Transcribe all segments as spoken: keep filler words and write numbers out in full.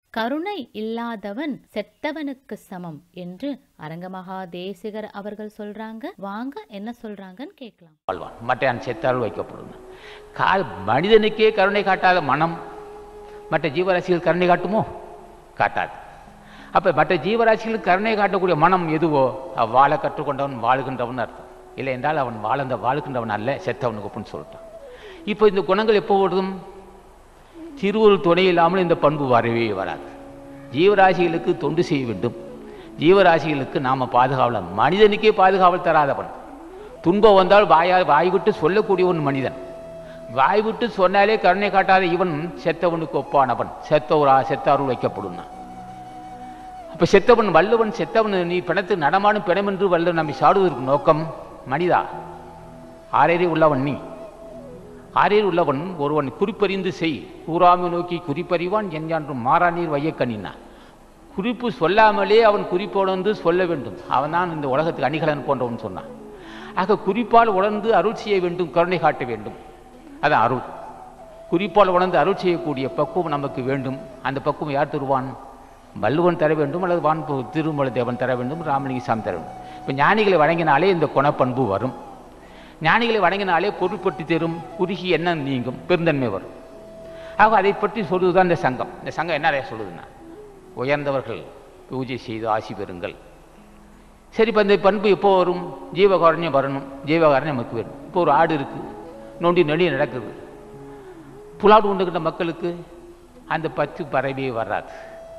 கருணை இல்லாதவன் செத்தவனுக்கு சமம் என்று அரங்கமகா தேசிகர் அவர்கள் சொல்றாங்க. வாங்க என்ன சொல்றாங்கன்னு கேட்கலாம். வாழ்வான் மற்ற செத்தால் வைக்கப்படும். கால் மனிதனுக்கே கருணை காட்டாத மனம் மற்ற ஜீவராசிகள் கருணை காட்டுமோ? காட்டாது. அப்போ மற்ற ஜீவராசிகளுக்கு கருணை காட்டக்கூடிய மனம் எதுவோ வாழ கற்றுக்கொண்டவன் வாழுகின்றவன் அர்த்தம். இல்லை என்றால் அவன் வாழ்ந்த வாழுகின்றவன் அல்ல, செத்தவனுக்கு அப்படின்னு சொல்லிட்டான். இப்போ இந்த குணங்கள் எப்போ வருதும்? திருவருள் துணை இல்லாமல் இந்த பண்பு வரவே வராது. ஜீவராசிகளுக்கு தொண்டு செய்ய வேண்டும், ஜீவராசிகளுக்கு நாம் பாதுகாவலன். மனிதனுக்கே பாதுகாவல் தராதவன். துன்பம் வந்தால் வாயா வாய் விட்டு சொல்லக்கூடியவன் மனிதன். வாய் விட்டு சொன்னாலே கருணை காட்டாத இவன் செத்தவனுக்கு ஒப்பானவன். செத்தவரா செத்தாருள் வைக்கப்படும். அப்போ செத்தவன் வல்லவன், செத்தவன் நீ பிணத்து நடமாடும் பிணம் என்று வல்லவன் நம்மை சாடுவதற்கு நோக்கம் மனிதா. ஆறேறி உள்ளவன் நீ, ஆறேறி உள்ளவன் ஒருவன் குறிப்பறிந்து செய், கூறாமை நோக்கி குறிப்பறிவான் எஞ்சான்றும் மாறாநீர் வையக்கண்ணினா. குறிப்பு சொல்லாமலே அவன் குறிப்போடு வந்து சொல்ல வேண்டும். அவன் தான் இந்த உலகத்துக்கு அணிகலன் போன்றவன் சொன்னான். ஆக குறிப்பால் உணர்ந்து அருள் செய்ய வேண்டும், கருணை காட்ட வேண்டும். அதான் அருள். குறிப்பால் உணர்ந்து அருள் செய்யக்கூடிய பக்குவம் நமக்கு வேண்டும். அந்த பக்குவம் யார் தருவான்? வள்ளுவன் தர வேண்டும், அல்லது வான் திருமலை தேவன் தர வேண்டும், ராமலிங்க சாமி தர வேண்டும். இப்போ ஞானிகளை வழங்கினாலே இந்த குணப்பண்பு வரும். ஞானிகளை வணங்கினாலே பொருட்பட்டு தரும், குறுகி என்ன நீங்கும், பெருந்தன்மை வரும். ஆக அதை பற்றி சொல்லுதுதான் இந்த சங்கம். இந்த சங்கம் என்ன சொல்லுதுன்னா, உயர்ந்தவர்கள் பூஜை செய்து ஆசி பெறுங்கள். சரி, இப்போ இந்த பண்பு எப்போ வரும்? ஜீவகாரண்யம் வரணும். ஜீவகாரண்யம் நமக்கு வேணும். இப்போ ஒரு ஆடு இருக்குது, நொண்டி நொண்டி நடக்குது. புலாடு உண்டுகின்ற மக்களுக்கு அந்த பத்து பறவையே வராது.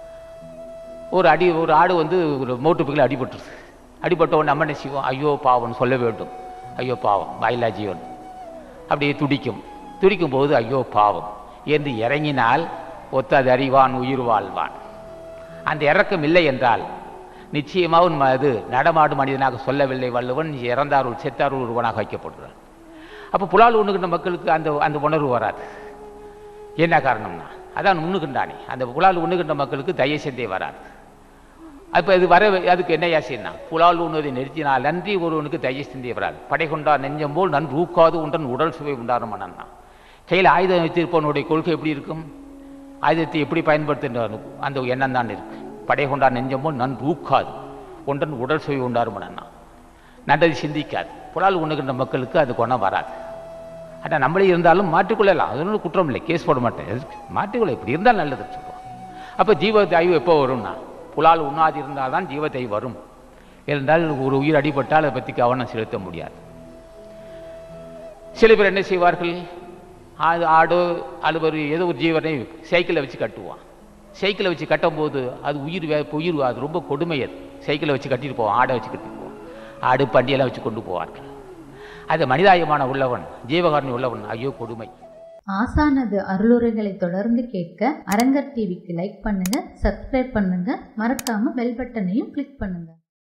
ஒரு அடி ஒரு ஆடு வந்து ஒரு மோட்டுப்புகளை அடிபட்டுருது. அடிபட்ட உடனே நம்ம என்ன செய்வோம்? ஐயோ பாவம்னு சொல்ல வேண்டும். ஐயோ பாவம், வாயிலா ஜீவன் அப்படியே துடிக்கும். துடிக்கும் போது ஐயோ பாவம் என்று இறங்கினால் ஒத்தது அறிவான் உயிர் வாழ்வான். அந்த இறக்கம் இல்லை என்றால் நிச்சயமாக உன் அது நடமாடு மனிதனாக சொல்லவில்லை வள்ளுவன். இறந்தாருள் செத்தாருள் ஒருவனாக வைக்கப்படுறான். அப்போ புலால் உண்ணுகின்ற மக்களுக்கு அந்த அந்த உணர்வு வராது. என்ன காரணம்னா, அதான் உண்ணுகின்றானே, அந்த புலால் உண்ணுகின்ற மக்களுக்கு தயசந்தே வராது. அப்போ இது வர அதுக்கு என்ன யாசினா, புலால் உண்ணுவதை நிறுத்தினால் நன்றி ஒருவனுக்கு தயசிந்தே வராது. படை கொண்டா நெஞ்சம் போல் நன் ஊக்காது உண்டன் உடல் சுவை உண்டாரும் மன்னன்னா. கையில் ஆயுதம் வைத்திருப்பவனுடைய கொள்கை எப்படி இருக்கும்? ஆயுதத்தை எப்படி பயன்படுத்துகின்ற அந்த எண்ணம் தான் இருக்கு. படை கொண்டா நெஞ்சம் போல் நன் ஊக்காது உண்டன் உடல் சுவை உண்டாரும் மன்னன்னா. நல்லது சிந்திக்காது. புலால் உண்ணுகின்ற மக்களுக்கு அது குணம் வராது. ஆனால் நம்மளே இருந்தாலும் மாற்றிக்கொள்ளலாம். அது ஒன்றும் குற்றம் இல்லை, கேஸ் போட மாட்டேன். மாற்றிக்கொள்ள இப்படி இருந்தால் நல்லது சொல்லுவோம். அப்போ ஜீவ தாய்வு எப்போ வரும்னா, புலால் உண்ணாது இருந்தால் தான் ஜீவத்தை வரும். இருந்தால் ஒரு உயிர் அடிபட்டால் அதை பற்றி கவனம் செலுத்த முடியாது. சில பேர் என்ன செய்வார்கள்? அது ஆடோ அல்லது ஏதோ ஒரு ஜீவனை சைக்கிளை வச்சு கட்டுவான். சைக்கிளை வச்சு கட்டும்போது அது உயிர் வே உயிர் அது ரொம்ப கொடுமை. அது சைக்கிளை வச்சு கட்டிட்டு போவான், ஆடை வச்சு கட்டிட்டு போவான், ஆடு பண்டியெல்லாம் வச்சு கொண்டு போவார்கள். அது மனிதாயமான உள்ளவன், ஜீவகாரணி உள்ளவன், ஐயோ கொடுமை. ஆசானது அருளுரைகளை தொடர்ந்து கேட்க அரங்கர் டிவிக்கு லைக் பண்ணுங்க, சப்ஸ்கிரைப் பண்ணுங்க, மறக்காம பெல் பட்டனையும் கிளிக் பண்ணுங்க.